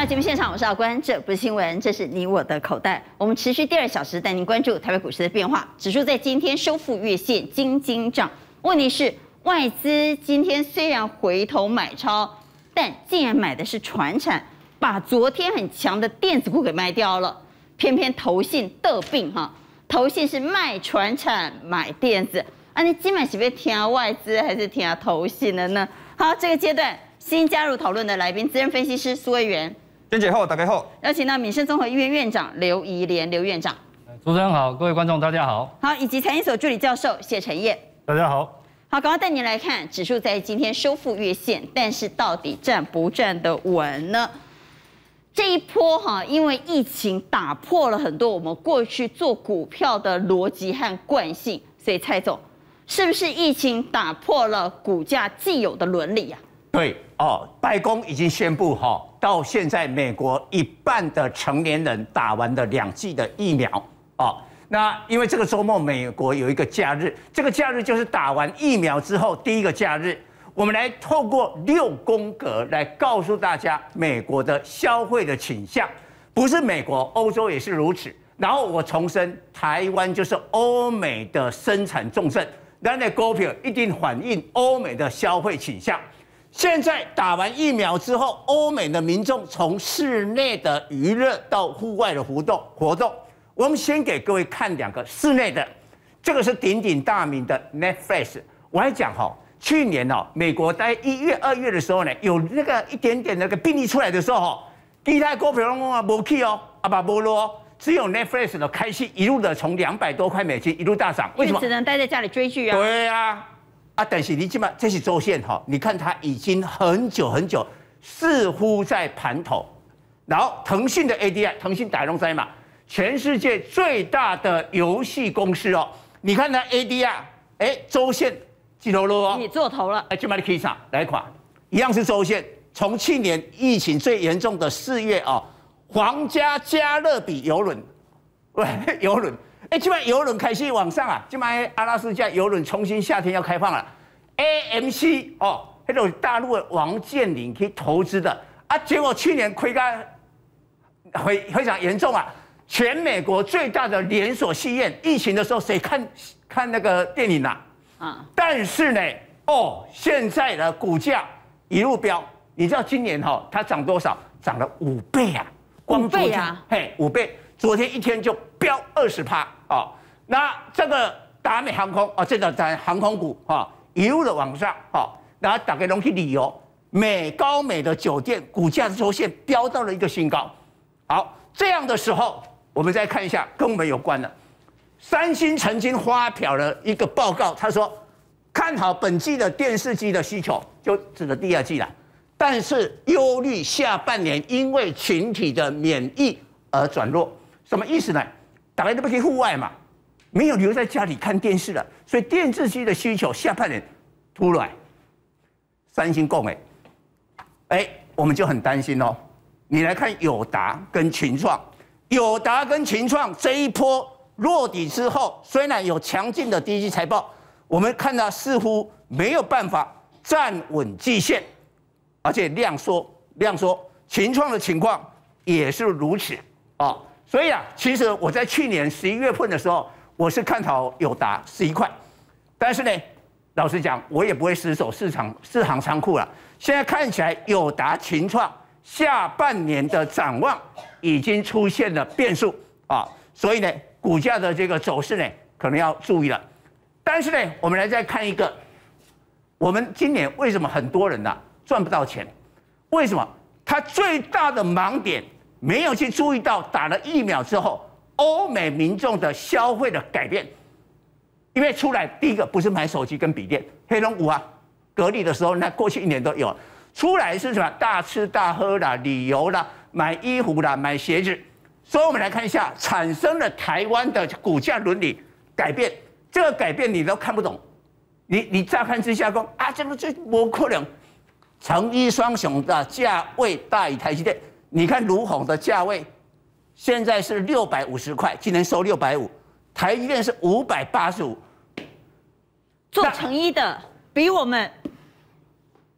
节目现场，我是阿关，这不是新闻，这是你我的口袋。我们持续第2小时带您关注台北股市的变化，指数在今天收复月线，金涨。问题是外资今天虽然回头买超，但竟然买的是传产，把昨天很强的电子股给卖掉了。偏偏投信得病哈，投信是卖传产买电子，你今晚是被听外资还是听投信的呢？好，这个阶段新加入讨论的来宾，资深分析师苏卫元。 娟姐好，大家好。 邀请到民生综合医院院长刘怡莲刘院长。 主持人好，各位观众大家好。 好，以及财经所助理教授谢晨业。 大家好。 好，赶快带您来看指数在今天收复月线，但是到底站不站得稳呢？这一波因为疫情打破了很多我们过去做股票的逻辑和惯性，所以蔡总，是不是疫情打破了股价既有的伦理啊？ 对哦，白宫已经宣布到现在美国1半的成年人打完了2剂的疫苗哦。那因为这个周末美国有一个假日，这个假日就是打完疫苗之后第一个假日。我们来透过6宫格来告诉大家美国的消费的倾向，不是美国，欧洲也是如此。然后我重申，台湾就是欧美的生产重镇，咱的股票一定反映欧美的消费倾向。现在打完疫苗之后，欧美的民众从室内的娱乐到户外的活动，我们先给各位看2个室内的，这个是鼎鼎大名的 Netflix。我还讲去年美国在1月、2月的时候呢，有那个一点点那个病例出来的时候其他股票都没起没落只有 Netflix 的开戏一路的从200多块美金一路大涨，为什么？ 只能待在家里追剧啊。 对啊，但是你起码这是周线你看它已经很久，似乎在盘头。然后腾讯的 ADI， 腾讯大龙在嘛，全世界最大的游戏公司你看它 ADI， 周线。几头路你做头了， 就把你 K 上来垮，一样是周线。从去年疫情最严重的4月皇家加勒比邮轮，邮轮，现在邮轮开始往上啊，现在阿拉斯加邮轮重新夏天要开放了。AMC 那种大陆的王健林去投资的结果去年亏干非常严重啊。全美国最大的连锁戏院，疫情的时候谁看那个电影啊？但是呢，现在的股价一路飙，你知道今年它涨多少？涨了5倍啊！ 光昨天 5倍，昨天一天就飙20%那这个达美航空这个在航空股一路的往上然后大家都去旅游，高美的酒店股价周线飙到了一个新高。好，这样的时候，我们再看一下跟我们有关的。三星曾经发表了一个报告，他说看好本季的电视机的需求，就指的第2季了，但是忧虑下半年因为群体的免疫而转弱。什么意思呢？大家都不去户外嘛，没有留在家里看电视了，所以电视机的需求下半年突然，三星讲我们就很担心哦。你来看友达跟群创，友达跟群创这一波落底之后，虽然有强劲的第一季财报，我们看到似乎没有办法站稳季线，而且量缩，群创的情况也是如此所以其实我在去年11月份的时候，我是看好友达11块，但是呢，老实讲，我也不会死守市场仓库了。现在看起来，友达、群创下半年的展望已经出现了变数所以呢，股价的这个走势呢，可能要注意了。但是呢，我们来再看一个，我们今年为什么很多人赚不到钱？为什么？他最大的盲点没有去注意到打了疫苗之后，欧美民众的消费的改变。因为出来第一个不是买手机跟笔电，黑龙江隔离的时候，那过去1年都有。出来是什么？大吃大喝啦，旅游啦，买衣服啦，买鞋子。所以我们来看一下，产生了台湾的股价伦理改变。这个改变你都看不懂，你乍看之下说这不可能。成衣双雄的价位大于台积电，你看儒鸿的价位现在是650块，今年收650，台积电是585。 做成衣的比我们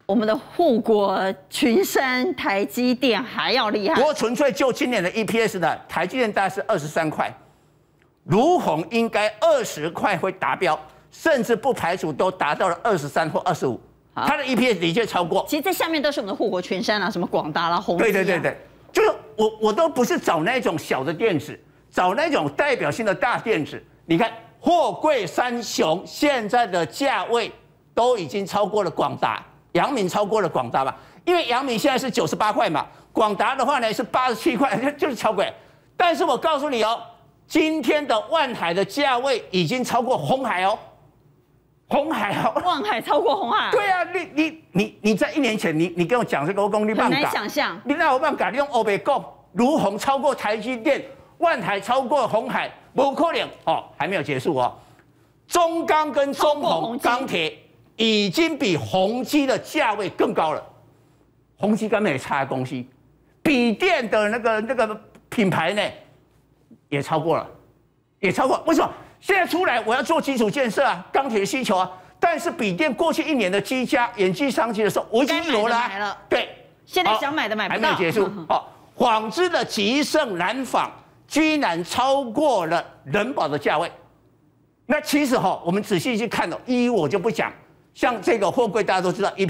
我们的护国群山台积电还要厉害。 不过纯粹就今年的 EPS 呢，台积电大概是23块，如虹应该20块会达标，甚至不排除都达到了23或25。它的 EPS 的确超过。 其实这下面都是我们的护国群山啊，什么广达啦、宏基啊。 对，就是我都不是找那种小的电子，找那种代表性的大电子。你看货柜三雄现在的价位都已经超过了广达。阳明超过了广达嘛，因为阳明现在是98块嘛，广达的话呢是87块，就是超过。但是我告诉你哦，今天的万海的价位已经超过鸿海哦，鸿海哦， 万海超过鸿海。 对啊，你在1年前你跟我讲这个我讲你很难想象， 你那我办法，你用欧北讲，如虹超过台积电，万海超过鸿海，不可能哦，还没有结束哦，中钢跟中鸿钢铁。已经比宏基的价位更高了，宏基根本也差公司，笔电的那个品牌呢，也超过了，为什么？现在出来我要做基础建设啊，钢铁的需求啊，但是笔电过去1年的积家演技上去的时候，我已经有了，对， 现在想买的买不到， 还没有结束。好，纺织的集盛、南纺居然超过了人保的价位，那其实我们仔细去看我就不讲。像这个货柜，大家都知道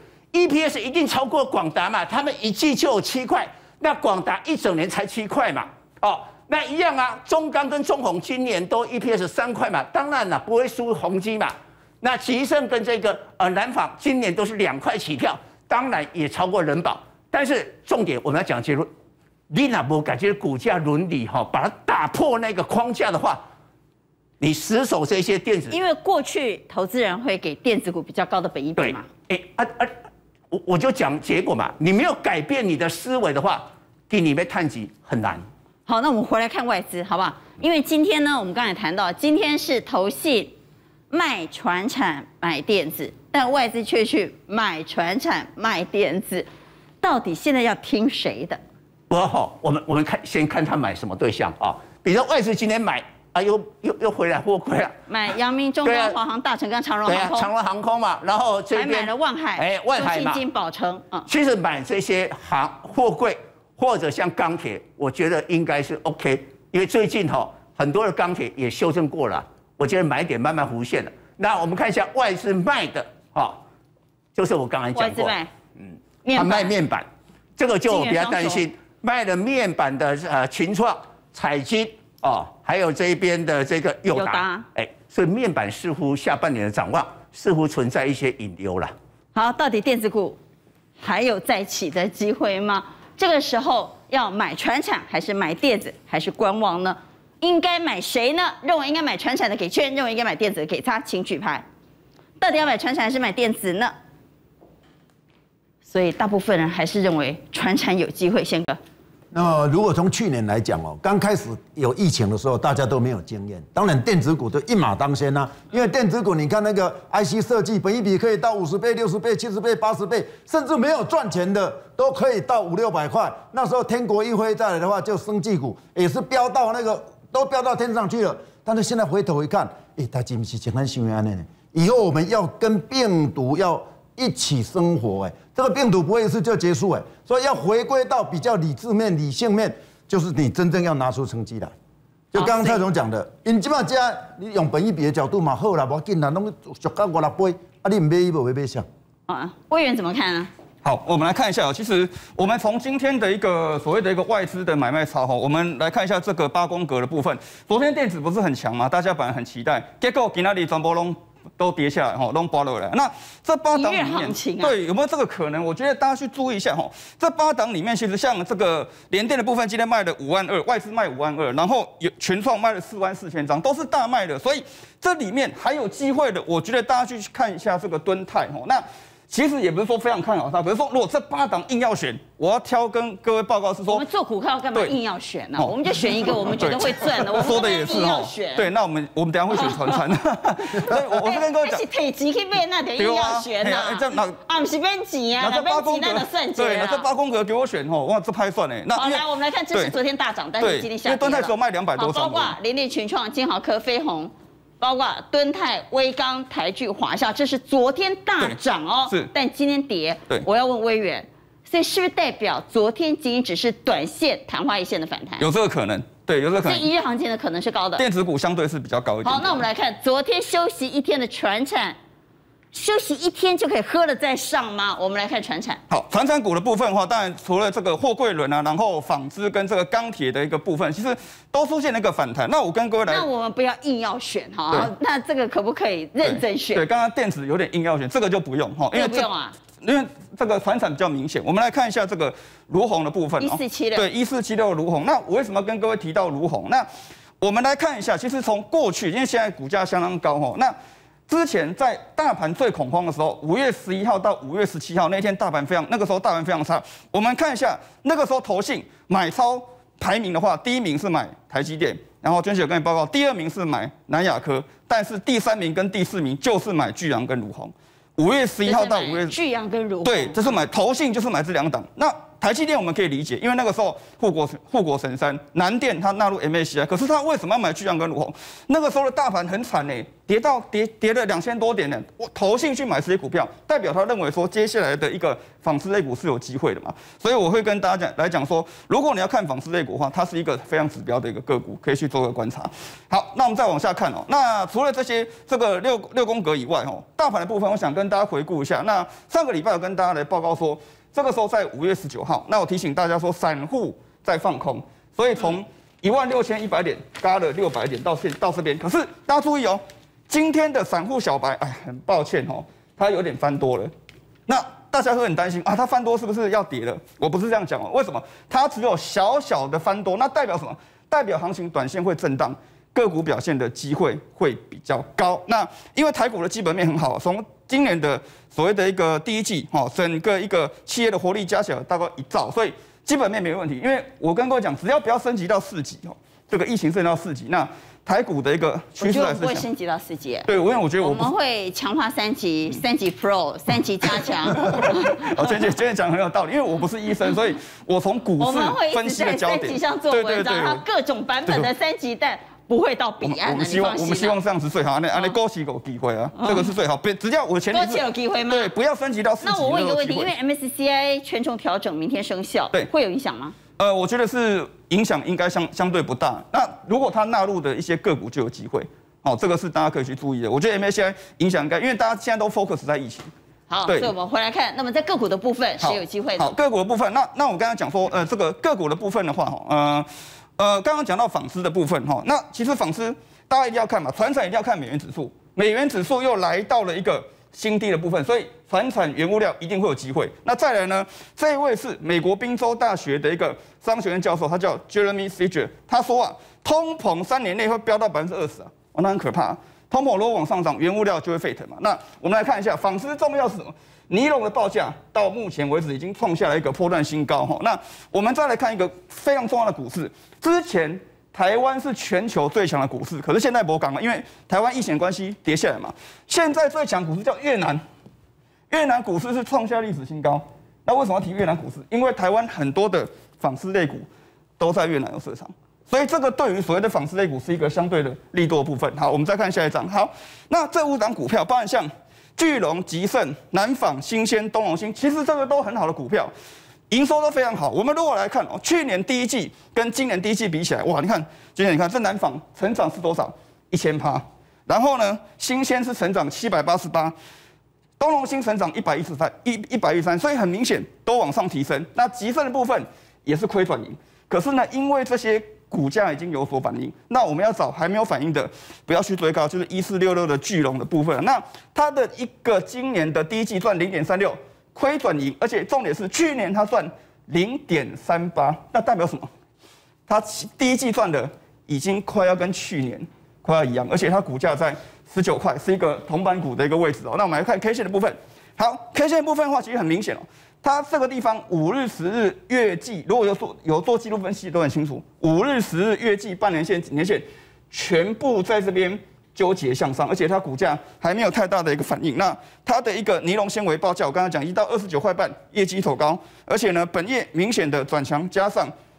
EPS 一定超过广达嘛，他们一季就有7块，那广达一整年才7块嘛，那一样啊，中钢跟中鸿今年都 EPS 3块嘛，当然了不会输宏基嘛，那集盛跟这个南纺今年都是2块起跳，当然也超过人保，但是重点我们要讲结论，你哪不感觉股价伦理把它打破那个框架的话。你死守这些电子， 因为过去投资人会给电子股比较高的本益比嘛。 我就讲结果嘛，你没有改变你的思维的话，给你被探级很难。 好，那我们回来看外资，好不好？因为今天呢，我们刚才谈到，今天是投信卖传产买电子，但外资却去买传产卖电子，到底现在要听谁的？ 我们先看他买什么对象啊？比如说外资今天买。又回来货柜了，买阳明、中钢、华航、大成跟长荣航空， 长荣航空嘛，然后这边还买了万海， 万海嘛， 中信金、宝成， 其实买这些货柜或者像钢铁，我觉得应该是 OK， 因为最近很多的钢铁也修正过了，我觉得买点慢慢浮现了。那我们看一下外资卖的就是我刚才讲过，他卖面板，这个就我比较担心，卖了面板的群创、彩晶。还有这一边的这个友达，所以面板似乎下半年的展望似乎存在一些隐忧了。 好，到底电子股还有再起的机会吗？这个时候要买传产还是买电子还是观望呢？应该买谁呢？认为应该买传产的给圈，认为应该买电子的给叉，请举牌。到底要买传产还是买电子呢？所以大部分人还是认为传产有机会，宪哥。 那如果从去年来讲刚开始有疫情的时候，大家都没有经验，当然电子股就一马当先啊。因为电子股，你看那个 IC 设计，本益比可以到50倍、60倍、70倍、80倍，甚至没有赚钱的都可以到500、600块。那时候天国一挥再来的话，就生技股也是飙到都飙到天上去了。但是现在回头一看，它是不是像咱想的呢？以后我们要跟病毒要一起生活，这个病毒不会一次就结束，所以要回归到比较理智面、理性面，就是你真正要拿出成绩来。就刚刚蔡总讲的，因基本上你用本益比的角度嘛，好啦，无紧啦，拢俗到5、6倍，你唔买伊无会买啥？ 委员怎么看呢？ 好，我们来看一下其实我们从今天的一个所谓的一个外资的买卖潮我们来看一下这个8宫格的部分。昨天电子不是很强吗？大家本来很期待，结果今天全部都跌下来都拔落来。那这8档里面，对有没有这个可能？我觉得大家去注意一下这8档里面，其实像这个联电的部分，今天卖了5万2，外资卖5万2，然后有群创卖了4万4千张，都是大卖的。所以这里面还有机会的，我觉得大家去看一下这个敦泰那。其实也不是说非常看好它，比如说如果这8档硬要选，我要挑跟各位报告是说， 我们做股票干嘛硬要选呢？我们就选一个我们觉得会赚的。我说的也是对，那我们等一下会选传产。所以我是跟各位讲， 是提钱去买那点硬要选呐。不是变钱啊，那边钱那就算钱。 对，那这8宫格给我选哇，这拍算那好，来我们来看，这是昨天大涨，但是今天下跌了。 因为敦泰只有卖200多张。 包括联电、群创、金豪科、飞鸿。 包括敦泰、威刚、台聚、华夏，这是昨天大涨哦， 是， 但今天跌。 对， 我要问威远，所以是不是代表昨天仅仅只是短线昙花一现的反弹？ 有这个可能，对，有这个可能。 所以一日行情的可能是高的， 电子股相对是比较高一点。 好，那我们来看昨天休息一天的传产。休息一天就可以喝了再上吗？我们来看传产。 好，传产股的部分的话，当然除了这个货柜轮啊，然后纺织跟这个钢铁的一个部分，其实都出现了一个反弹。那我跟各位来， 那我们不要硬要选哈，那这个可不可以认真选？ 对，刚刚电子有点硬要选，这个就不用哈， 因为不用啊， 因为这个传产比较明显。我们来看一下这个如虹的部分 ，1476， 对，1476如虹。那我为什么跟各位提到如虹？那我们来看一下，其实从过去，因为现在股价相当高哈，那之前在大盘最恐慌的时候，5月11号到5月17号那天那个时候大盘非常差。我们看一下那个时候投信买超排名的话，第1名是买台积电，然后娟姐有跟你报告，第2名是买南亚科，但是第3名跟第4名就是买巨阳跟如虹。5月11号到5月， 巨阳跟如虹， 对，这是买投信，就是买这2档。那台积电我们可以理解，因为那个时候护国神山南电它纳入 MACI， 可是它为什么要买巨阳跟如虹？那个时候的大盘很惨呢，跌了2000多点呢。我投信去买这些股票，代表他认为说接下来的一个纺织类股是有机会的嘛。所以我会跟大家讲说，如果你要看纺织类股的话，它是一个非常指标的一个个股，可以去做个观察。好，那我们再往下看哦。那除了这个六宫格以外哦，大盘的部分，我想跟大家回顾一下。那上个礼拜有跟大家来报告说，这个时候在5月19号，那我提醒大家说，散户在放空，所以从16100点嘎了600点到这边。可是大家注意哦，今天的散户小白，很抱歉哦，它有点翻多了。那大家会很担心啊，它翻多是不是要跌了？我不是这样讲哦，为什么？它只有小小的翻多，那代表什么？代表行情短线会震荡，个股表现的机会会比较高。那因为台股的基本面很好，从今年的所谓的一个第1季，整个一个企业的活力加起来大概1兆，所以基本面没问题。因为我跟各位讲，只要不要升级到4级这个疫情升级到4级，那台股的一个趋势还是不会升级到4级。 对，因为我觉得我们会强化3级、3级 Pro、3级加强。 娟姐讲很有道理，因为我不是医生，所以我从股市分析的焦点， 我们会一直在3级上做文章，它各种版本的3级蛋。不会到彼岸的， 我们希望这样子最好，那枸杞有机会啊，这个是最好。只要我前提是枸杞有机会吗？ 对，不要升级到4级。 那我问一个问题，因为 MSCI 权重调整明天生效， 对， 会有影响吗？ 我觉得是影响应该相对不大。那如果它纳入的一些个股就有机会，这个是大家可以去注意的。我觉得 MSCI 影响应该，因为大家现在都 focus 在疫情。 好，所以我们回来看，那么在个股的部分是有机会的。 好，个股的部分，那我刚才讲说，这个个股的部分的话，刚刚讲到纺织的部分那其实纺织大家一定要看嘛，传产一定要看美元指数，美元指数又来到了一个新低的部分，所以传产原物料一定会有机会。那再来呢，这一位是美国宾州大学的一个商学院教授，他叫 Jeremy Singer， 他说啊，通膨3年内会飙到20%啊，那很可怕。通膨如果往上涨，原物料就会沸腾嘛。那我们来看一下纺织重要是什么？尼龙的报价到目前为止已经创下了一个波段新高那我们再来看一个非常重要的股市，之前台湾是全球最强的股市，可是现在没讲了，因为台湾疫情关系跌下来嘛。现在最强股市叫越南，越南股市是创下历史新高。那为什么要提越南股市？因为台湾很多的纺织类股都在越南有市场，所以这个对于所谓的纺织类股是一个相对的利多的部分。好，我们再看下一张。好，那这5档股票，包含像巨龙、吉盛、南纺、新鲜、东隆兴，其实这个都很好的股票，营收都非常好。我们如果来看去年第1季跟今年第1季比起来，哇，你看，今年你看这南纺成长是多少？1000%。然后呢，新鲜是成长788%，东隆兴成长113，所以很明显都往上提升。那吉盛的部分也是亏转盈，可是呢，因为这些股价已经有所反应，那我们要找还没有反应的，不要去追高，就是1466的巨龙的部分。那它的一个今年的第1季赚0.36，亏转盈，而且重点是去年它赚0.38，那代表什么？它第1季赚的已经快要跟去年快要一样，而且它股价在19块，是一个铜板股的一个位置那我们来看 K 线的部分。好 ，K 线的部分的话，其实很明显它这个地方5日、10日、月季，如果有做记录分析都很清楚，5日、10日、月季、半年线、年线，全部在这边纠结向上，而且它股价还没有太大的一个反应。那它的一个尼龙纤维报价，我刚才讲1到29块半，业绩走高，而且呢，本业明显的转强，加上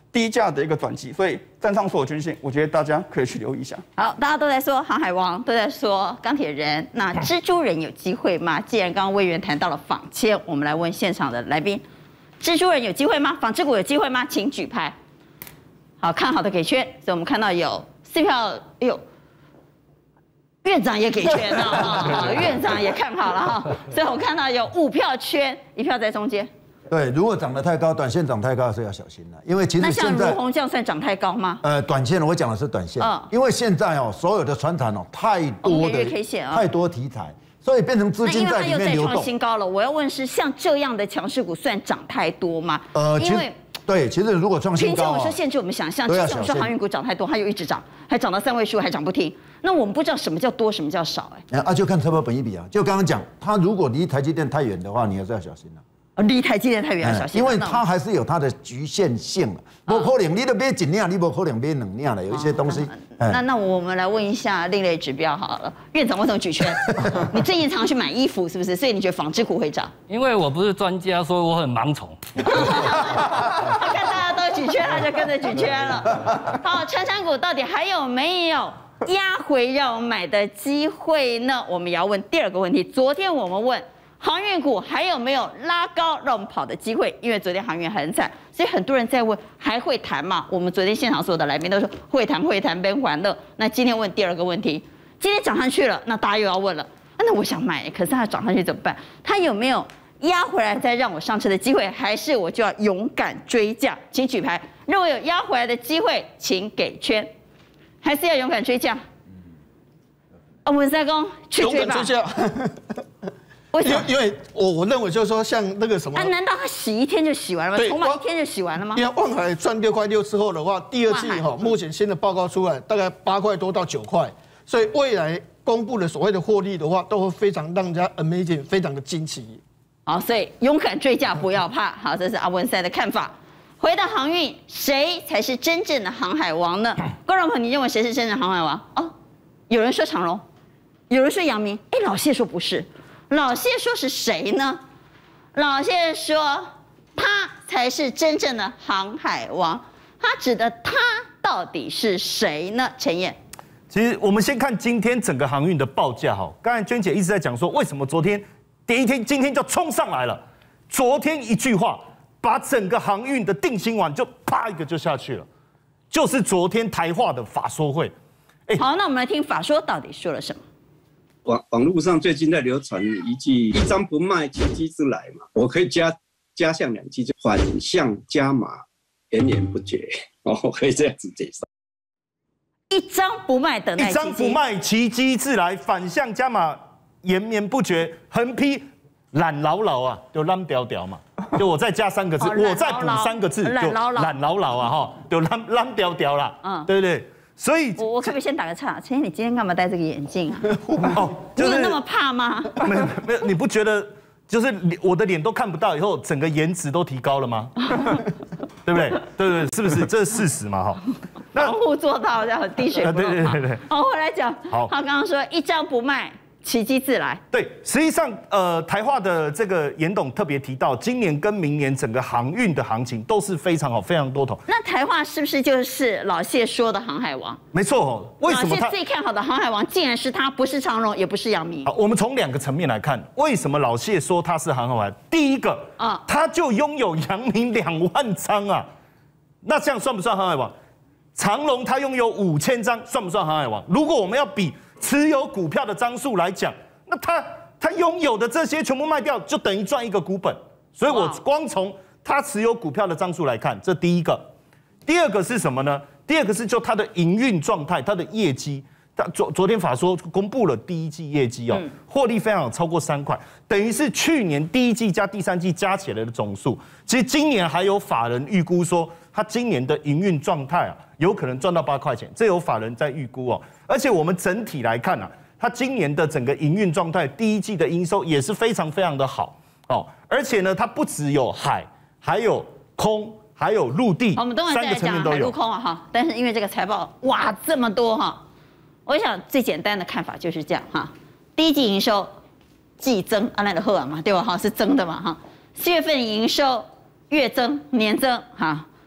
低价的一个转机，所以站上所有均线，我觉得大家可以去留意一下。 好，大家都在说航海王，都在说钢铁人，那蜘蛛人有机会吗？既然刚刚委员谈到了纺纤，我们来问现场的来宾，蜘蛛人有机会吗？纺织股有机会吗？请举牌。好，看好的给圈，所以我们看到有4票，哎呦。院长也给圈了哈，院长也看好了哈，所以我看到有5票圈，1票在中间。 对，如果涨得太高，短线涨太高是要小心的，因为其实那像现在如虹这样算涨太高吗？ 短线我讲的是短线，因为现在所有的船产太多的 K 线太多题材，所以变成资金在里面流动。 那因为它又再创新高了，我要问是像这样的强势股算涨太多吗？因为对，其实如果创新高， 前我说限制我们想象，之前我说航运股涨太多，它又一直涨，还涨到3位数，还涨不停。那我们不知道什么叫多，什么叫少， 就看车报本益比啊。就刚刚讲，它如果离台积电太远的话，你还是要小心了。 离台积电太远要小心， 因为它还是有它的局限性了。不可能，你都买1两，你不可能买2两的，有一些东西。 那我们来问一下另类指标好了，院长为什么举圈？你最近常去买衣服是不是？所以你觉得纺织股会涨？ 因为我不是专家，所以我很盲从。 他看大家都举圈，他就跟着举圈了。好，传产股到底还有没有压回让我们买的机会呢？我们也要问第2个问题。昨天我们问航运股还有没有拉高让我们跑的机会？因为昨天航运很惨，所以很多人在问还会谈吗？我们昨天现场所有的来宾都说会谈，边欢乐。那今天问第2个问题，今天涨上去了，那大家又要问了，那我想买，可是它涨上去怎么办？它有没有压回来再让我上车的机会，还是我就要勇敢追价？请举牌，认为有压回来的机会，请给圈，还是要勇敢追价？文三公去追吧。 勇敢追价。 为什么？ 因为我认为就是说，像那个什么， 难道他洗1天就洗完了吗？筹码1天就洗完了吗？ 因为万海赚6块6之后的话，第2季目前新的报告出来，大概8块多到9块，所以未来公布的所谓的获利的话，都会非常让人家 amazing， 非常的惊奇。 好，所以勇敢追价，不要怕。好，这是阿文赛的看法。回到航运，谁才是真正的航海王呢？观众朋友，你认为谁是真正的航海王？有人说长荣，有人说阳明，老谢说不是。老谢说是谁呢？老谢说他才是真正的航海王。他指的他到底是谁呢？陈燕， 其实我们先看今天整个航运的报价哈。刚才娟姐一直在讲说，为什么昨天跌1天，今天就冲上来了？昨天一句话，把整个航运的定心丸就啪一个就下去了，就是昨天台化的法说会。 好，那我们来听法说到底说了什么。 网络上最近在流传一句“一张不卖，奇迹自来”嘛，我可以加上2句，就反向加码，源源不绝。可以这样子解释。 一张不卖，等待奇迹。 一张不卖，奇迹自来，反向加码，延绵不绝，横批懒牢牢啊，就懒屌屌嘛。就我再加3个字，我再补3个字，就懒牢牢啊哈，就懒屌屌啦，对不对？所以我可不可以先打个岔？陈燕，你今天干嘛戴这个眼镜啊？你有那么怕吗？ 没有，你不觉得就是我的脸都看不到以后，整个颜值都提高了吗？对不对？对，是不是？这是事实嘛哈。 防护做到这样滴水不漏。对。好，我来讲。好，他刚刚说一张不卖，奇迹自来。 对，实际上台化的这个严董特别提到，今年跟明年整个航运的行情都是非常好，非常多头。 那台化是不是就是老谢说的航海王？ 没错，为什么老谢最看好的航海王竟然是他，不是长荣，也不是阳明？ 好，我们从2个层面来看，为什么老谢说他是航海王？第一个他就拥有阳明2万张啊，那这样算不算航海王？长荣他拥有5000张，算不算航海王？如果我们要比持有股票的张数来讲，那他拥有的这些全部卖掉，就等于赚1个股本。所以我光从他持有股票的张数来看，这第一个。第2个是什么呢？第2个是就他的营运状态，他的业绩。昨天法说公布了第1季业绩哦，获利非常好，超过3块，等于是去年第1季加第3季加起来的总数。其实今年还有法人预估说，他今年的营运状态有可能赚到8块钱，这有法人在预估哦。而且我们整体来看它今年的整个营运状态，第1季的营收也是非常非常的好哦。而且呢，它不只有海，还有空，还有陆地， 我们等会再来讲海陆空哈。但是因为这个财报哇这么多哈，我想最简单的看法就是这样哈。第1季营收季增，那个赫嘛，对吧？哈，是增的嘛哈。4月份营收月增、年增哈。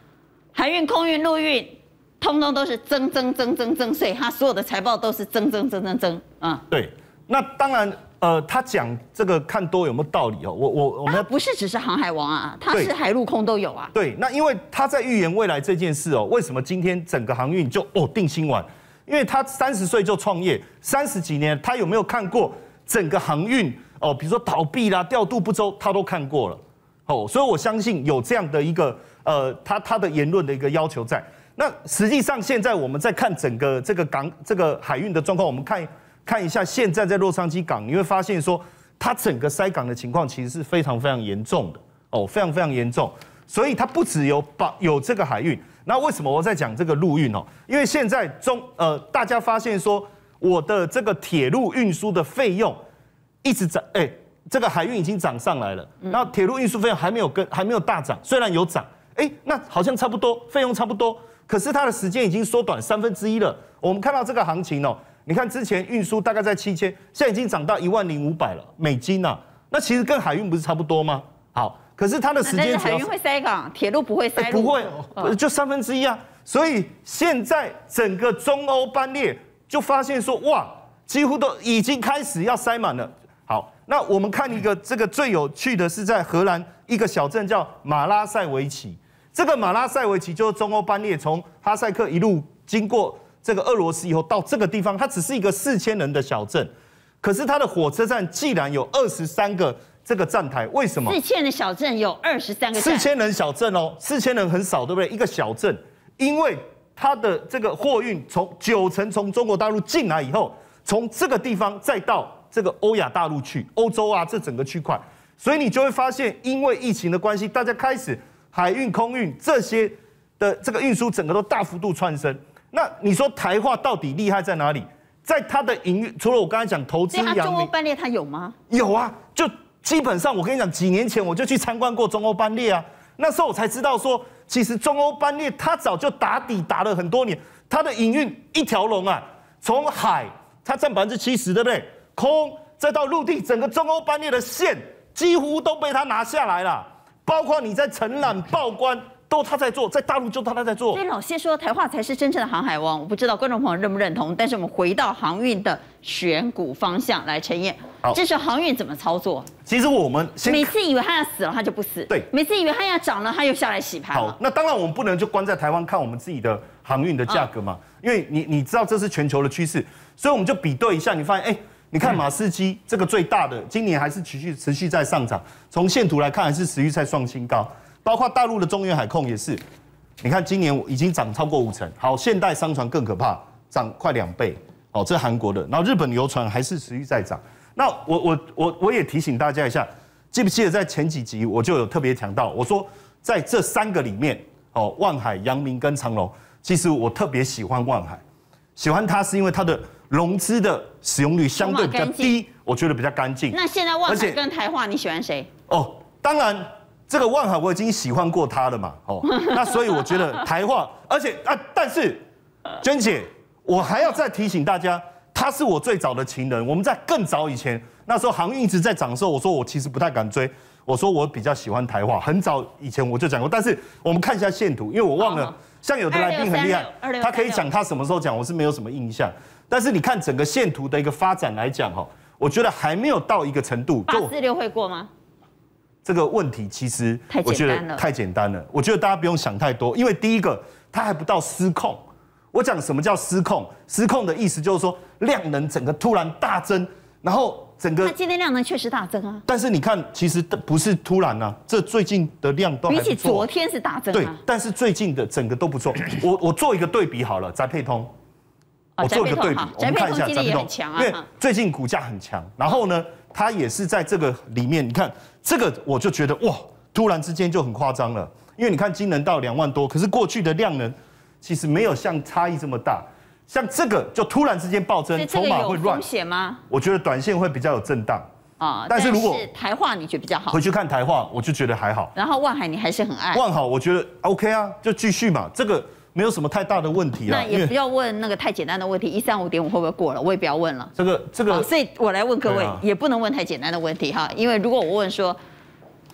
海运、空运、陆运，通通都是增，所以它所有的财报都是增。 对，那当然，他讲这个看多有没有道理哦？我们不是只是航海王啊，它是海陆空都有啊。 对，那因为他在预言未来这件事哦，为什么今天整个航运就定心丸？因为他30岁就创业，30几年，他有没有看过整个航运哦？比如说倒闭啦、调度不周，他都看过了。哦，所以我相信有这样的一个他的言论的一个要求在。那实际上现在我们在看整个这个海运的状况，我们看一下现在在洛杉矶港，你会发现说它整个塞港的情况其实是非常非常严重的哦，非常严重。所以它不只有这个海运。那为什么我在讲这个陆运哦？因为现在大家发现说我的这个铁路运输的费用一直涨，这个海运已经涨上来了，然后铁路运输费用还没有大涨，虽然有涨，那好像差不多，费用差不多，可是它的时间已经缩短1/3了。我们看到这个行情哦，你看之前运输大概在7000，现在已经涨到10500了美金啊，那其实跟海运不是差不多吗？好。可是它的时间， 但是海运会塞港，铁路不会塞路， 不会，就1/3啊。所以现在整个中欧班列就发现说，哇，几乎都已经开始要塞满了。好，那我们看一个这个最有趣的是在荷兰一个小镇叫马拉塞维奇，这个马拉塞维奇就是中欧班列从哈塞克一路经过这个俄罗斯以后到这个地方，它只是一个4000人的小镇，可是它的火车站竟然有23个。这个站台为什么 ？4000人的小镇有23个站。 4000人小镇哦，4000人很少，对不对？一个小镇，因为它的这个货运从90%从中国大陆进来以后，从这个地方再到这个欧亚大陆去，欧洲啊这整个区块，所以你就会发现，因为疫情的关系，大家开始海运、空运这些的这个运输整个都大幅度窜升。那你说台化到底厉害在哪里？在它的营运，除了我刚才讲投资阳明， 中欧班列它有吗？ 有啊，就。基本上，我跟你讲，几年前我就去参观过中欧班列啊，那时候我才知道说，其实中欧班列它早就打底打了很多年，它的营运一条龙啊，从海它占70%，对不对？空再到陆地，整个中欧班列的线几乎都被它拿下来了，包括你在承揽报关都他在做，在大陆就他在做。 所以老谢说台化才是真正的航海王，我不知道观众朋友认不认同，但是我们回到航运的选股方向来，陈燕，这是航运怎么操作？ 其实我们每次以为它要死了，它就不死； 对， 每次以为它要涨了，它又下来洗盘了。 好，那当然我们不能就关在台湾看我们自己的航运的价格嘛，因为你知道这是全球的趋势，所以我们就比对一下，你发现你看马士基这个最大的，今年还是持续在上涨，从线图来看还是持续在创新高，包括大陆的中远海控也是，你看今年已经涨超过50%。好，现代商船更可怕，涨快2倍。哦，这是韩国的，然后日本游船还是持续在涨。那我也提醒大家一下，记不记得在前几集我就有特别讲到，我说在这3个里面，万海、阳明跟长荣，其实我特别喜欢万海，喜欢它是因为它的融资的使用率相对比较低，我觉得比较干净。 那现在万海跟台化，你喜欢谁？ 哦，当然这个万海我已经喜欢过它了嘛，那所以我觉得台化，而且但是娟姐。我还要再提醒大家，他是我最早的情人。我们在更早以前，那时候航运一直在涨的时候，我说我其实不太敢追，我说我比较喜欢台化。很早以前我就讲过，但是我们看一下线图，因为我忘了，像有的来宾很厉害，他可以讲他什么时候讲，我是没有什么印象。但是你看整个线图的一个发展来讲，我觉得还没有到一个程度。 846会过吗？ 这个问题其实我觉得太简单了，我觉得大家不用想太多，因为第一个它还不到失控。我讲什么叫失控？失控的意思就是说量能整个突然大增，然后整个。 它今天量能确实大增啊。 但是你看，其实不是突然啊，这最近的量都还不错。 比起昨天是大增啊。 对，但是最近的整个都不错。我做一个对比好了，宅配通。我做一个对比，我们看一下宅配通，因为最近股价很强，然后呢，它也是在这个里面，你看这个我就觉得哇，突然之间就很夸张了，因为你看金能到2万多，可是过去的量能。其实没有像差异这么大，像这个就突然之间暴增，筹码会乱。 风险吗？ 我觉得短线会比较有震荡啊。但是如果台化你觉得比较好， 回去看台化，我就觉得还好。 然后万海你还是很爱。 万海我觉得 OK 啊，就继续嘛，这个没有什么太大的问题啦。 那也不要问那个太简单的问题，135.5会不会过了？我也不要问了。 这个， 所以我来问各位，也不能问太简单的问题哈，因为如果我问说。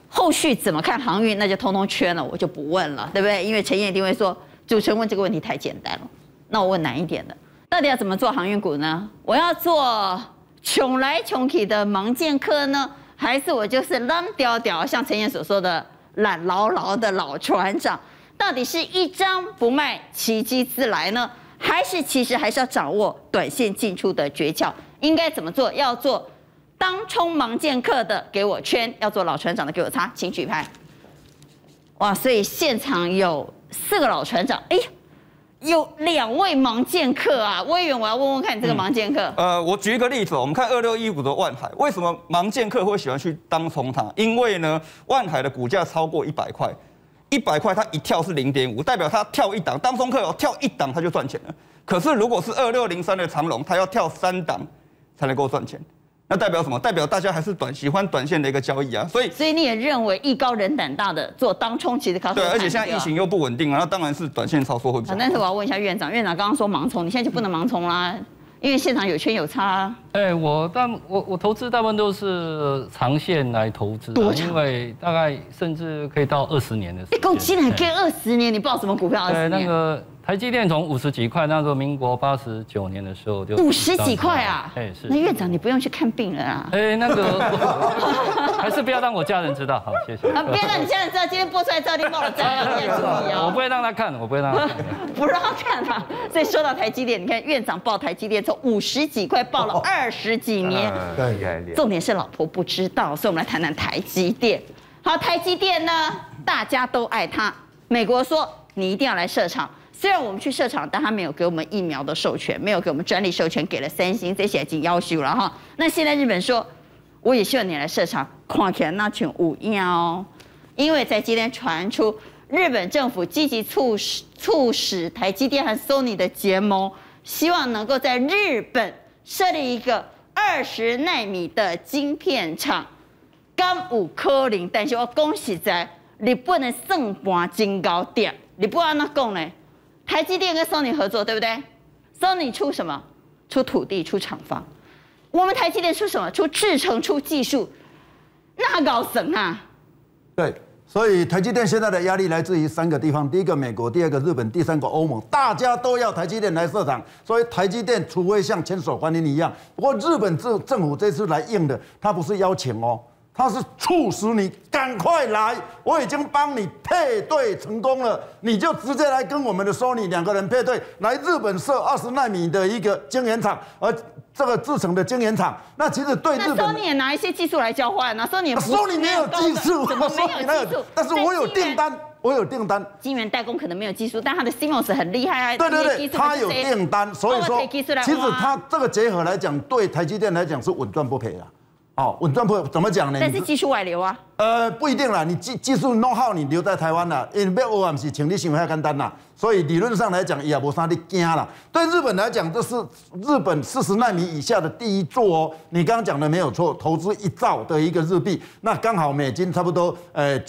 后续怎么看航运，那就通通圈了，我就不问了，对不对？因为陈燕一定会说，主持人问这个问题太简单了，那我问难一点的，到底要怎么做航运股呢？我要做穷来穷去的盲剑客呢，还是我就是浪屌屌，像陈燕所说的懒牢牢的老船长？到底是一张不卖，奇迹自来呢？还是其实还是要掌握短线进出的诀窍？应该怎么做？要做当冲盲剑客的给我圈，要做老船长的给我叉，请举牌。哇，所以现场有4个老船长，哎呀，有2位盲剑客啊！委员，我要问问看你这个盲剑客。 我举一个例子，我们看2615的万海，为什么盲剑客会喜欢去当冲它？因为呢，万海的股价超过100块。100块，它一跳是0.5，代表它跳一档，当冲客跳一档它就赚钱了。可是如果是2603的长荣，它要跳3档才能够赚钱，那代表什么？代表大家还是喜欢短线的一个交易啊。所以你也认为艺高人胆大的做当冲其实靠对，而且现在疫情又不稳定啊，那当然是短线操作会比较好。 但是我要问一下院长，院长刚刚说盲冲，你现在就不能盲冲啦，因为现场有圈有差啊。 我投资大部分都是长线来投资，因为大概甚至可以到20年的时间。 你够竟然跟20年，你报什么股票20年？ 那个台积电从50几块，那时候民国89年的时候就 50几块啊。 是。 那院长你不用去看病人啊。 那个还是不要让我家人知道，好，谢谢。 不要让你家人知道，今天播出来照例报了灾了，你也注意哦。 我不会让他看，我不会让他看。 不让他看啊！所以说到台积电，你看院长报台积电从50几块报了20几年， 对， 重点是老婆不知道，所以我们来谈谈台积电。好，台积电呢，大家都爱它。美国说你一定要来设厂，虽然我们去设厂，但他没有给我们疫苗的授权，没有给我们专利授权，给了三星，这些已经要求了哈。那现在日本说，我也希望你来设厂，看起来那群无样哦，因为在今天传出日本政府积极促使台积电和 Sony 的结盟，希望能够在日本设立一个20奈米的晶片厂，敢有可能？但是我恭喜在日本的算盘真高点，日本安怎讲呢？台积电跟 Sony 合作，对不对 ？Sony 出什么？出土地，出厂房。我们台积电出什么？出制程，出技术。那高神啊！ 对，所以台积电现在的压力来自于3个地方：第一个美国，第2个日本，第3个欧盟，大家都要台积电来设厂。所以台积电除非像千手观音一样，不过日本政府这次来应的，他不是邀请哦。他是促使你赶快来，我已经帮你配对成功了，你就直接来跟我们的Sony2个人配对，来日本设20奈米的一个晶圆厂，而这个制成的晶圆厂，那其实对日本， 那Sony也拿一些技术来交换啊 ，Sony没有技术， 怎么没有技术？ 但是我有订单。我有订单， 晶圆代工可能没有技术，但他的 CMOS 很厉害啊。 对，他有订单，所以说，其实他这个结合来讲，对台积电来讲是稳赚不赔的。哦，稳赚不怎么讲呢？ 但是技术外流啊。 不一定啦，你技术 know how 你留在台湾啦，因为要学不是像你想遐简单啦，所以理论上来讲也无啥你惊啦。对日本来讲，这是日本40奈米以下的第一座哦。你刚刚讲的没有错，投资1兆的一个日币，那刚好美金差不多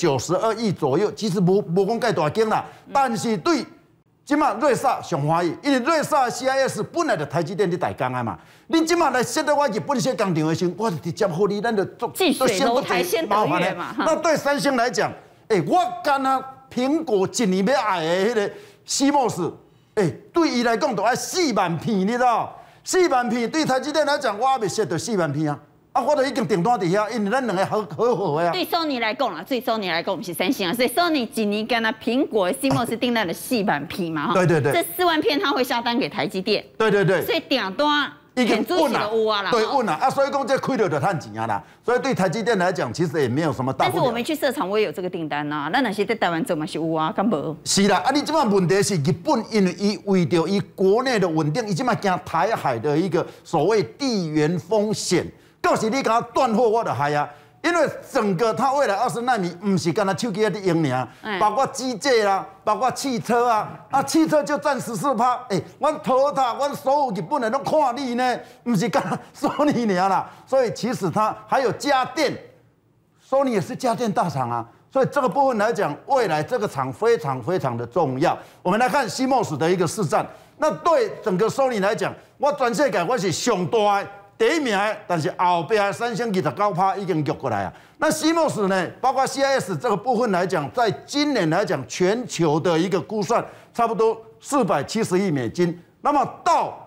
92亿左右，其实无讲介大间啦，但是对。今嘛瑞萨上欢喜，因为瑞萨 CIS 本来就台积电的代工啊嘛。你今嘛来设在我日本设工厂的时候，我就直接互你，咱就做近水楼台先得月嘛。 那对三星来讲，我干啊苹果一年要爱的迄个CMOS，对伊来讲都要4万片，你知道？4万片对台积电来讲，我还未设到4万片啊。我都已经订单伫遐，因为咱2个合伙的啊。 对 Sony 来讲啦，对 Sony 来讲不是三星啊，所以 Sony 一年跟他苹果 CMOS 订单了4万片嘛， 对， 这4万片他会下单给台积电， 对， 所以订单已经稳了，对，稳了啊，所以讲这开了就赚钱啊啦。所以对台积电来讲，其实也没有什么大不了。 但是我没去设厂，我也有这个订单呐。那些在台湾做嘛是有啊，敢无？ 是啦，你这摆问题是日本，因为伊为着伊国内的稳定，伊这摆惊台海的一个所谓地缘风险。到时你给他断货，我就害啊！因为整个它未来20奈米，不是干那手机在用尔，包括机械啦，包括汽车啊，汽车就占14%。我Toyota，我所有日本人都看你呢，不是干那Sony尔啦。所以其实它还有家电，Sony也是家电大厂啊。所以这个部分来讲，未来这个厂非常非常的重要。我们来看CMOS的一个市占，那对整个Sony来讲，我全世界我是上大的。 第一名的，但是后边的329%已经越过来啊。那西莫斯呢？包括 CIS 这个部分来讲，在今年来讲，全球的一个估算差不多470亿美金。那么到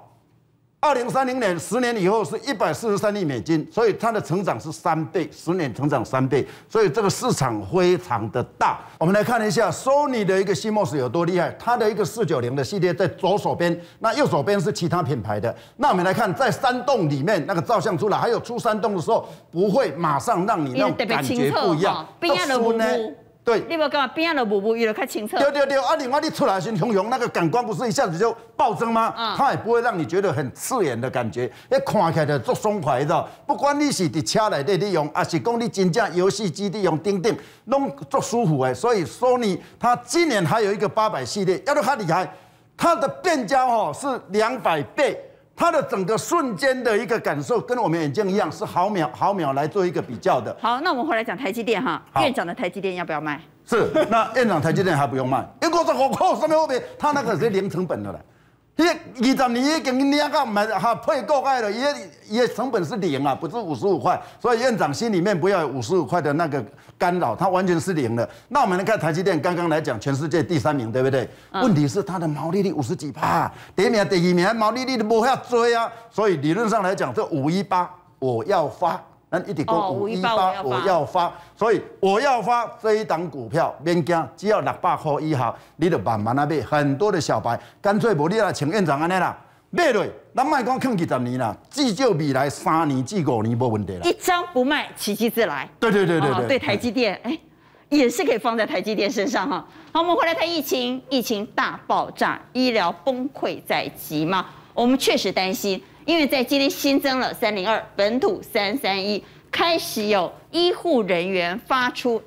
2030年10年以后是143亿美金，所以它的成长是3倍，10年成长3倍，所以这个市场非常的大。我们来看一下 Sony 的一个 CMOS 有多厉害，它的一个490的系列在左手边，那右手边是其他品牌的。那我们来看，在山洞里面那个照相出来，还有出山洞的时候，不会马上让你那种感觉不一样。 边的雾呢？ 对， 你有干嘛边的雾有的较清澈？ 对，啊，另外你出来的时候，熊熊那个感光不是一下子就暴增吗？它也不会让你觉得很刺眼的感觉，看起来就足爽快的。不管你是伫车内底你用，还是讲你真正游戏机你用顶顶，拢足舒服的。所以Sony它今年还有一个800系列，要得它厉害，它的变焦是200倍。它的整个瞬间的一个感受跟我们眼睛一样，是毫秒来做一个比较的。 好，那我们回来讲台积电哈，院长的台积电要不要卖？ 是，那院长台积电还不用卖，因为55块什么后面，它那个是零成本的了。20年已经领到买哈配购盖了，伊的成本是0啊，不是55块，所以院长心里面不要有55块的那个干扰，它完全是0的。那我们来看台积电，刚刚来讲全世界第3名，对不对？问题是它的毛利率50几%，第1名、第2名毛利率都无遐多啊，所以理论上来讲，这518我要发。咱一直讲518我要发，所以我要发这一档股票，免惊，只要600块以下，你就慢慢来买。很多的小白干脆无你来请院长安尼啦，买落，咱莫讲啃20年啦，至少未来3年至5年无问题啦。 一张不卖，奇迹自来。 对， 对台积电，也是可以放在台积电身上哈。好，我们回来看疫情大爆炸，医疗崩溃在即吗？我们确实担心。因为在今天新增了302，本土331，开始有医护人员发出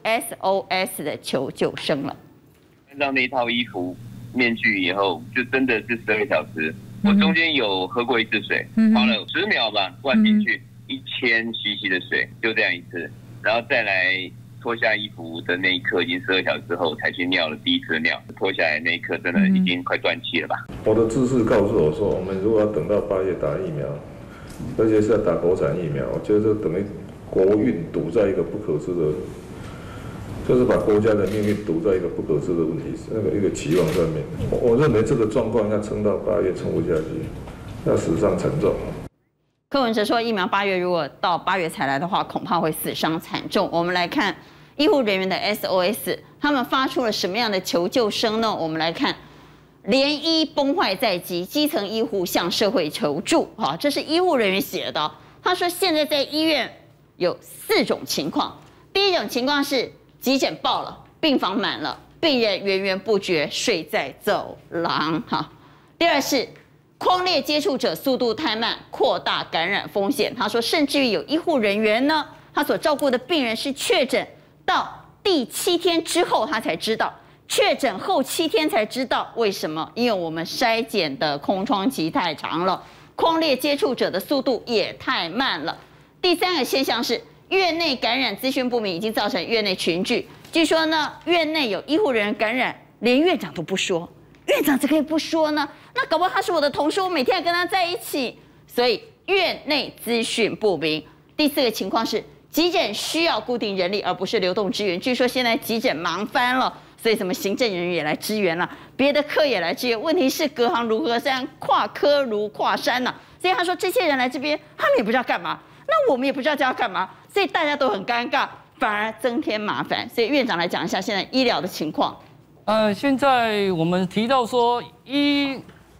SOS 的求救声了。 穿上那套衣服、面具以后，就真的是12小时。我中间有喝过一次水，花了10秒吧，灌进去1000 cc 的水，就这样一次，然后再来脱下衣服的那一刻，已经12小时之后才去尿了第一次尿。脱下来那一刻，真的已经快断气了吧？ 我的知识告诉我说，我们如果要等到8月打疫苗，而且是要打国产疫苗，我觉得这等于国运堵在一个不可知的，就是把国家的命运堵在一个不可知的问题，那个一个期望上面。我认为这个状况要撑到8月撑不下去，要死伤惨重。 柯文哲说，疫苗8月如果到8月才来的话，恐怕会死伤惨重。我们来看医护人员的 SOS， 他们发出了什么样的求救声呢？我们来看，联医崩坏在即，基层医护向社会求助。好，这是医护人员写的。他说，现在在医院有4种情况。第一种情况是急诊爆了，病房满了，病人源源不绝睡在走廊。哈，第二是匡列接触者速度太慢，扩大感染风险。他说，甚至于有医护人员呢，他所照顾的病人是确诊到第7天之后，他才知道。确诊后7天才知道，为什么？因为我们筛检的空窗期太长了，匡列接触者的速度也太慢了。第3个现象是，院内感染资讯不明，已经造成院内群聚。据说呢，院内有医护人员感染，连院长都不说，院长怎么可以不说呢？那搞不好他是我的同事，我每天要跟他在一起，所以院内资讯不明。第4个情况是，急诊需要固定人力，而不是流动支援。据说现在急诊忙翻了，所以什么行政人员也来支援了，别的科也来支援。问题是隔行如隔山，跨科如跨山呐。所以他说，这些人来这边，他们也不知道干嘛，那我们也不知道要干嘛，所以大家都很尴尬，反而增添麻烦。所以院长来讲一下现在医疗的情况。 现在我们提到说医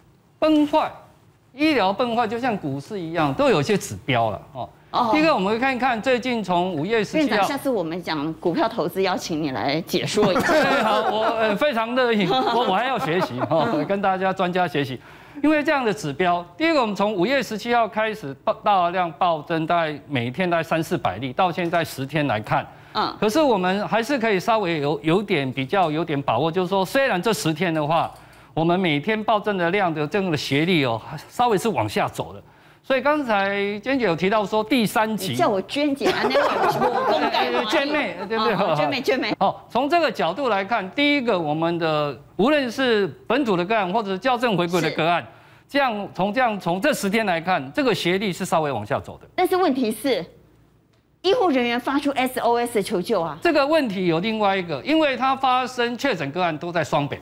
疗崩坏就像股市一样，都有一些指标了哦。第一个，我们看一看最近从5月17号， 院长，下次我们讲股票投资，邀请你来解说一下。 好，我非常乐意，我还要学习哦，跟大家专家学习。因为这样的指标，第一个，我们从5月17号开始大量暴增，大概每天大概300-400例，到现在10天来看，可是我们还是可以稍微有点把握，就是说，虽然这10天的话，我们每天暴增的量的这样的斜率哦，稍微是往下走的。所以刚才娟姐有提到说第3级， 你叫我娟姐，那我公干娟妹，对不对？ 娟妹。 从这个角度来看，第一个，我们的无论是本土的个案或者是校正回归的个案， 从这10天来看，这个斜率是稍微往下走的。 但是问题是，医护人员发出 SOS 求救啊。 这个问题有另外一个，因为它发生确诊个案都在双北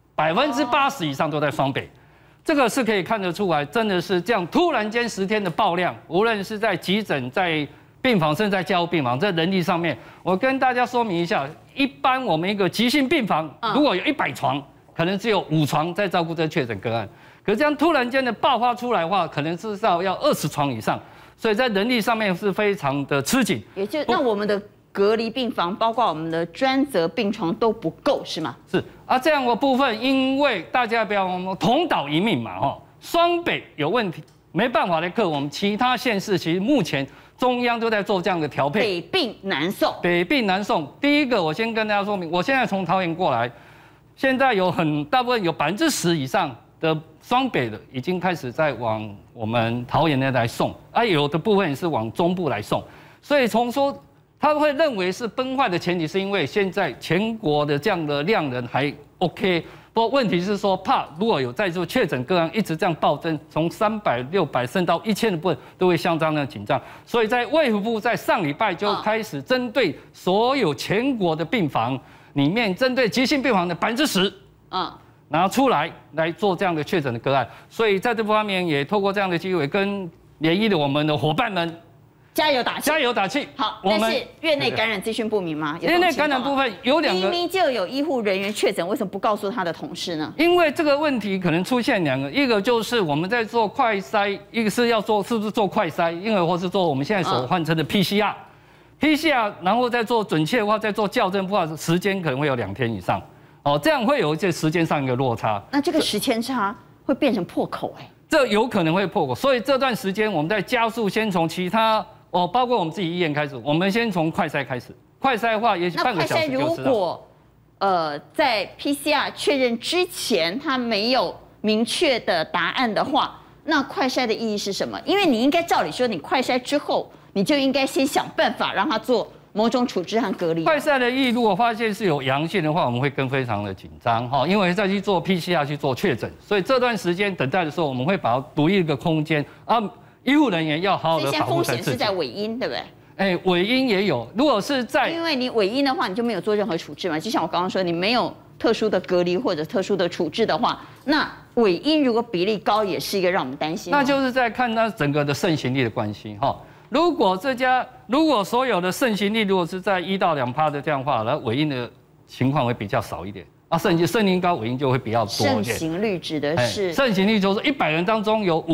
，80%以上都在双北。这个是可以看得出来，真的是这样突然间10天的爆量，无论是在急诊、在病房，甚至在加护病房，在人力上面，我跟大家说明一下，一般我们一个急性病房如果有100床，可能只有5床在照顾这确诊个案，可是这样突然间的爆发出来的话，可能至少要20床以上，所以在人力上面是非常的吃紧。 也就那我们的隔离病房，包括我们的专责病床都不够，是吗？ 是啊，这样的部分，因为大家不要忘了同岛一命嘛，双北有问题，没办法的克，我们其他县市其实目前中央都在做这样的调配。 北病南送， 北病南送。第一个，我先跟大家说明，我现在从桃园过来，现在有大部分有10%以上的双北的已经开始在往我们桃园那来送，有的部分也是往中部来送，所以从说。他会认为是崩坏的前提，是因为现在全国的这样的量人还 OK， 不过问题是说，怕如果有在做确诊个案一直这样暴增，从300、600升到1000的部分，都会相当的紧张。所以在卫福部在上礼拜就开始针对所有全国的病房里面，针对急性病房的10%，拿出来做这样的确诊的个案。所以在这方面也透过这样的机会，跟联谊的我们的伙伴们。 加油打气！ 加油打气！ 好，但是院内感染资讯不明吗？ 院内感染部分有2个， 明明就有医护人员确诊，为什么不告诉他的同事呢？ 因为这个问题可能出现2个，一个就是我们在做快筛，一个是要做是不是做快筛，因为或是做我们现在所换成的 PCR，然后再做准确的话，再做校正的话，时间可能会有2天以上，这样会有一些时间上一个落差。 那这个时间差会变成破口这有可能会破口，所以这段时间我们在加速，先从其他。包括我们自己医院开始，我们先从快筛开始。快筛的话，也许半个小时就知道。 那快筛如果在 PCR 确认之前，他没有明确的答案的话，那快筛的意义是什么？因为你应该照理说，你快筛之后，你就应该先想办法让他做某种处置和隔离。 快筛的意义，如果发现是有阳性的话，我们会更非常的紧张因为再去做 PCR 去做确诊，所以这段时间等待的时候，我们会把它独立一个空间医护人员要好好的保护自己。 风险是在尾阴，对不对？ 尾阴也有。如果是在， 因为你尾阴的话，你就没有做任何处置嘛。就像我刚刚说，你没有特殊的隔离或者特殊的处置的话，那尾阴如果比例高，也是一个让我们担心。 那就是在看它整个的盛行率的关系如果所有的盛行率如果是在1到2%的这样的话，那尾阴的情况会比较少一点。盛行高，尾阴就会比较多一点。 盛行率指的是盛行率就是100人当中有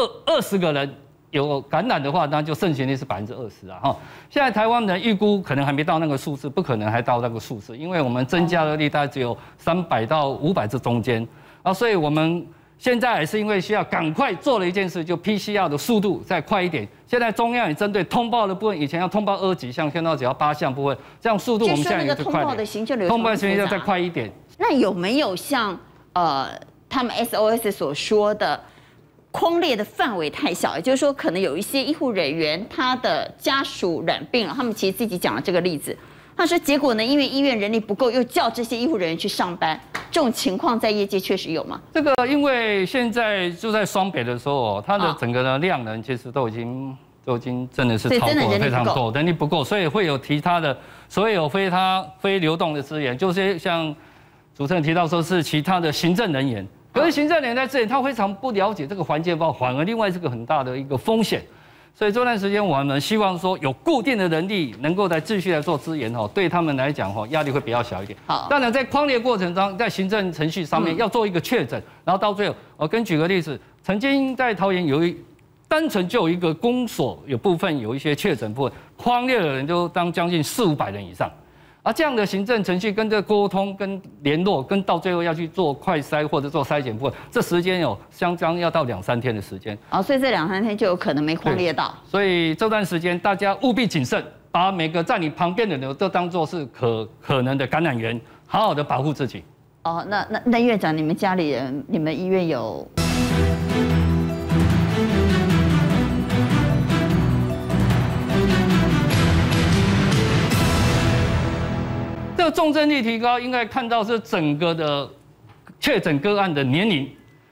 20个人有感染的话，那就盛行率是20%现在台湾人预估可能还没到那个数字，不可能还到那个数字，因为我们增加的率大概只有300到500这中间所以我们现在还是因为需要赶快做了一件事，就 PCR 的速度再快一点。现在中央也针对通报的部分，以前要通报2几项，现在只要8项部分，这样速度我们现在也是快一点。 通报的行政流程， 通报的行政要再快一点。 那有没有像他们 SOS 所说的匡列的范围太小？也就是说，可能有一些医护人员他的家属染病了，他们其实自己讲了这个例子。他说，结果呢，因为医院人力不够，又叫这些医护人员去上班，这种情况在业界确实有吗？ 这个因为现在就在双北的时候，它的整个的量能其实都已经真的是超过非常多，人力不够，所以会有其他的，所以有非流动的资源，就是像主持人提到说是其他的行政人员。可是行政人员在这里，他非常不了解这个环境包，反而另外是个很大的一个风险。所以这段时间我们希望说有固定的人力能够再继续来做支援对他们来讲压力会比较小一点。好，当然在匡列过程中，在行政程序上面要做一个确诊，然后到最后，我举个例子，曾经在桃园单纯就有一个公所有部分有一些确诊部分，匡列的人就将近400-500人以上。这样的行政程序跟这沟通、跟联络、跟到最后要去做快筛或者做筛检部分，这时间有相当要到2-3天的时间。 所以这2-3天就有可能没匡列到。 所以这段时间大家务必谨慎，把每个在你旁边的人都当作是可能的感染源，好好的保护自己。 那院长，你们家里人、你们医院有？ 这个重症率提高，应该看到是整个的确诊个案的年龄，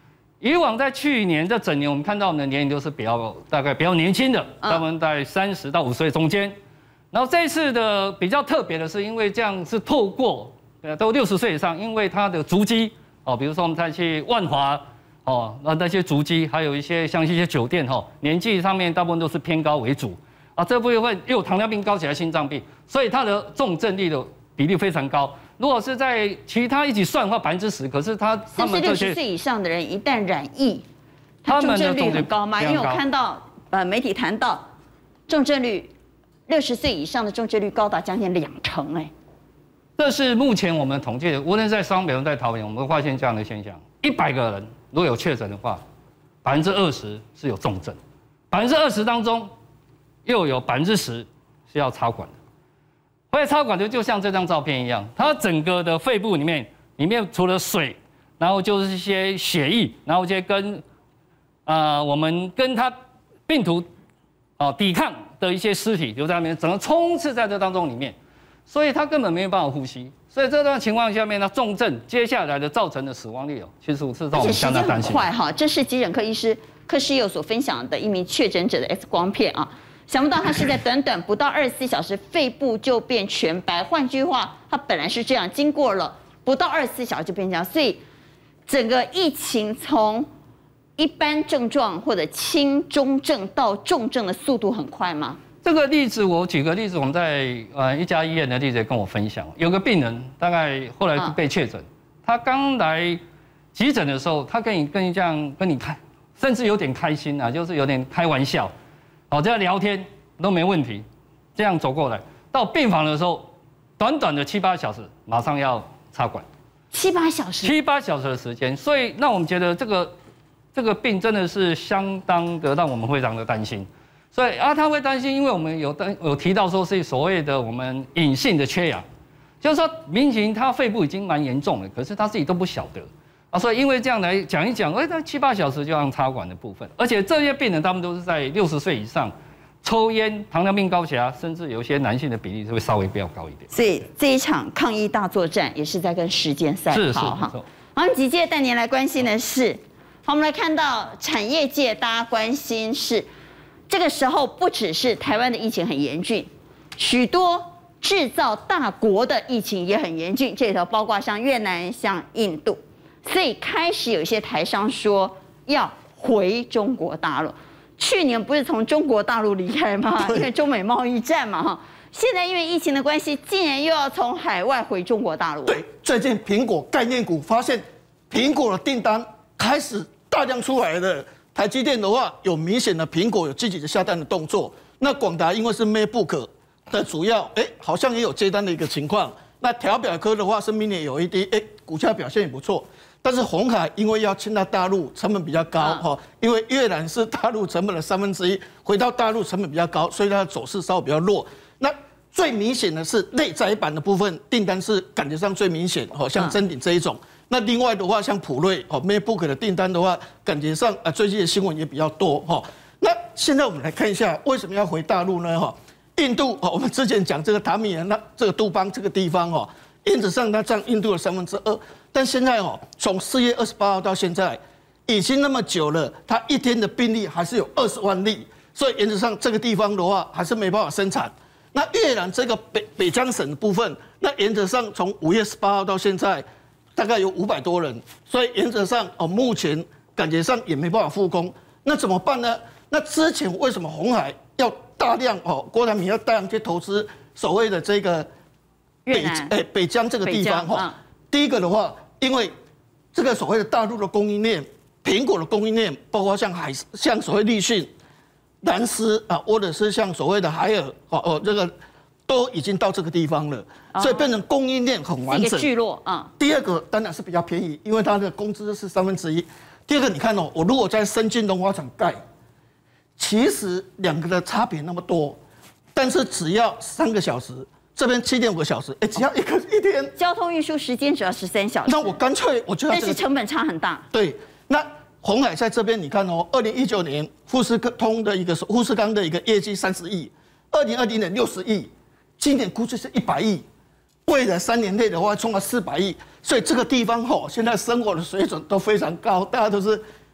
以往在去年这整年，我们看到我们的年龄都是大概比较年轻的，他们在30到50岁中间。然后这一次的比较特别的是，因为这样是透过都60岁以上，因为他的足迹比如说我们再去万华那些足迹，还有一些像一些酒店年纪上面大部分都是偏高为主这部分又有糖尿病、高血压、心脏病，所以它的重症率的比例非常高。如果是在其他一起算的话10%，可是他们这些 60岁以上的人一旦染疫，他重症率很高吗？因为我看到媒体谈到重症率，60岁以上的重症率高达将近20%哎。 这是目前我们统计的，无论在双北或在桃园，我们会发现这样的现象：100个人如果有确诊的话，20%是有重症，20%当中又有10%是要插管的。会插管的就像这张照片一样，它整个的肺部里面除了水，然后就是一些血液，然后一些跟我们跟它病毒抵抗的一些尸体留在那边，整个充斥在这当中里面，所以它根本没有办法呼吸。所以这段情况下面呢，重症接下来的造成的死亡率75%，是让我们相当担心。 快哈，这是急诊科医师柯世佑所分享的一名确诊者的 X 光片啊。想不到他是在短短不到24小时，肺部就变全白。换句话，他本来是这样，经过了不到24小时就变这样。所以，整个疫情从一般症状或者轻中症到重症的速度很快吗？ 这个例子我举个例子，我们在一家医院的例子也跟我分享，有个病人大概后来被确诊，他刚来急诊的时候，他跟你这样跟你开，甚至有点开心就是有点开玩笑。这样聊天都没问题，这样走过来到病房的时候，短短的7、8小时，马上要插管 ，7、8小时 ，7、8小时的时间，所以那我们觉得这个病真的是相当的让我们非常的担心，所以他会担心，因为我们有提到说是所谓的我们隐性的缺氧，就是说明显他肺部已经蛮严重了，可是他自己都不晓得。所以因为这样来讲一讲，那7、8小时就让插管的部分，而且这些病人他们都是在60岁以上，抽烟、糖尿病、高血压，甚至有一些男性的比例会稍微比较高一点。 所以这一场抗疫大作战也是在跟时间赛跑哈。好，紧接着带您来关心的是，好，我们来看到产业界大家关心是，这个时候不只是台湾的疫情很严峻，许多制造大国的疫情也很严峻，这里头包括像越南、像印度。所以开始有一些台商说要回中国大陆。去年不是从中国大陆离开吗？因为中美贸易战嘛，哈。现在因为疫情的关系，竟然又要从海外回中国大陆。 对，最近苹果概念股发现，苹果的订单开始大量出来了。台积电的话，有明显的苹果有积极的下单的动作。那广达因为是 MacBook 的主要，好像也有接单的一个情况。那调表科的话是 Mini LED，股价表现也不错。但是鸿海因为要进到大陆，成本比较高因为越南是大陆成本的1/3，回到大陆成本比较高，所以它的走势稍微比较弱。那最明显的是内载板的部分订单是感觉上最明显，像臻鼎这一种。那另外的话，像普瑞MacBook 的订单的话，感觉上最近的新闻也比较多那现在我们来看一下为什么要回大陆呢？印度我们之前讲这个塔米尔那这个杜邦这个地方原则上它占印度的2/3，但现在从4月28号到现在，已经那么久了，它一天的病例还是有20万例，所以原则上这个地方的话还是没办法生产。那越南这个北江省的部分，那原则上从5月18号到现在，大概有500多人，所以原则上目前感觉上也没办法复工，那怎么办呢？那之前为什么鸿海要大量郭台铭要大量去投资所谓的这个北江这个地方第一个的话，因为这个所谓的大陆的供应链，苹果的供应链，包括像所谓立讯、南斯或者是像所谓的海尔这个都已经到这个地方了，所以变成供应链很完整。一个聚落第二个当然是比较便宜，因为它的工资是1/3。第二个，你看我如果在深圳龙华厂盖，其实两个的差别那么多，但是只要3个小时。这边7.5个小时，只要一天， 交通运输时间只要13小时。 那我干脆我就要， 但是成本差很大。 对，那鸿海在这边，你看2019年富士康的一个业绩30亿，2020年60亿，今年估计是100亿，未来3年内的话冲到400亿，所以这个地方现在生活的水准都非常高，大家都是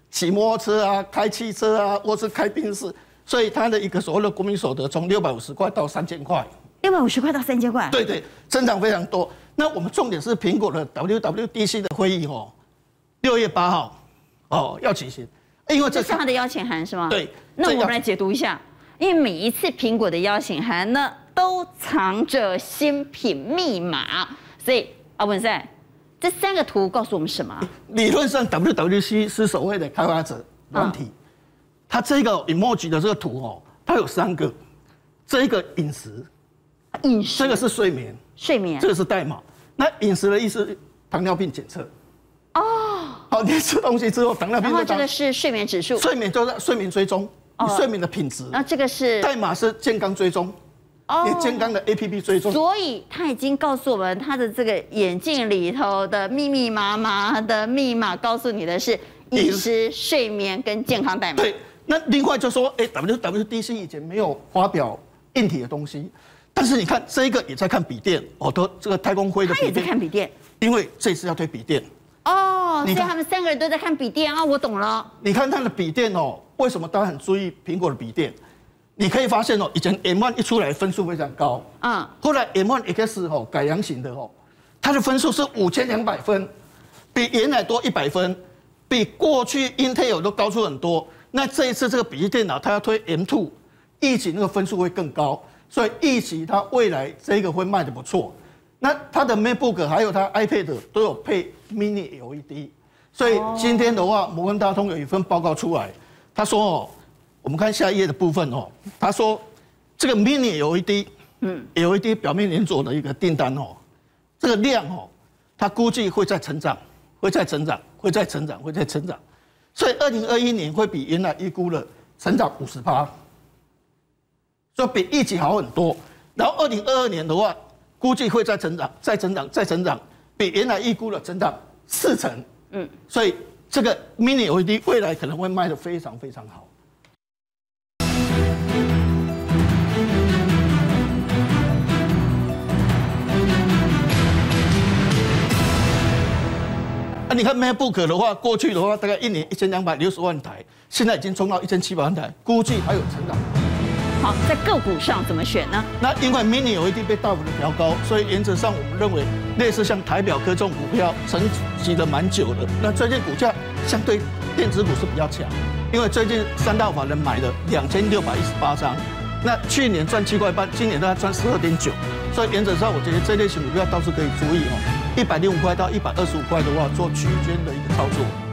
骑摩托车啊、开汽车啊，或是开宾士，所以它的一个所谓的国民所得从650块到3000块 ，650块到3000块， 对对，增长非常多。那我们重点是苹果的 WWDC 的会议6月8号要举行，因为这是他的邀请函是吗？ 对， 那我们来解读一下，因为每一次苹果的邀请函呢，都藏着新品密码，所以阿文赛，这3个图告诉我们什么？ 理论上 WWDC 是所谓的开发者软体，它这个 emoji 的这个图它有3个，这一个饮食，这个是睡眠，这个是代码。那饮食的意思，糖尿病检测。好，你吃东西之后，糖尿病。 然后这个是睡眠指数， 睡眠就是睡眠追踪，你睡眠的品质。 那这个是代码是健康追踪，你健康的 APP 追踪。 所以他已经告诉我们，他的这个眼镜里头的密密麻麻的密码，告诉你的是饮食、睡眠跟健康代码。 对，那另外就说，WWDC 以前没有发表硬体的东西。但是你看这一个也在看笔电，都这个太空灰的笔电， 他也在看笔电， 因为这次要推笔电。 所以他们3个人都在看笔电啊，我懂了。 你看他的笔电为什么大家很注意苹果的笔电？你可以发现以前 M1 一出来分数非常高，后来 M1 X 改良型的它的分数是5200分，比原来多100分，比过去 Intel 都高出很多。那这一次这个笔记电脑它要推 M2，预期那个分数会更高。所以预期它未来这个会卖得不错，那它的 MacBook 还有它 iPad 都有配 Mini LED， 所以今天的话，摩根大通有一份报告出来，他说我们看下一页的部分他说这个 Mini LED，LED 表面连锁的一个订单这个量它估计会再成长，会再成长，所以2021年会比原来预估的成长50%。所以比预期好很多，然后2022年的话，估计会再成长，比原来预估的成长4成。所以这个 Mini LED 未来可能会卖得非常非常好。你看 MacBook 的话，过去的话大概1年1260万台，现在已经冲到1700万台，估计还有成长。 好，在个股上怎么选呢？ 那因为 Mini LED 被大幅的调高，所以原则上我们认为类似像台表科这种股票沉寂了蛮久的。那最近股价相对电子股是比较强，因为最近3大法人买了2618张，那去年赚7块半，今年大概赚12.9，所以原则上我觉得这类型股票倒是可以注意105块到125块的话做区间的一个操作。